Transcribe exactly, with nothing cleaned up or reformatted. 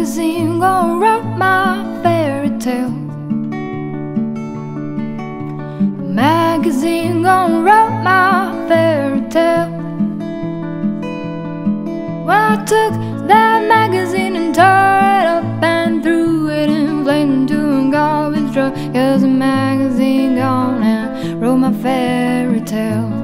magazine gonna write my fairy tale. The magazine gonna write my fairy tale. Well, I took that magazine and tore it up and threw it in flames into a garbage truck. 'Cause the magazine gone and wrote my fairy tale.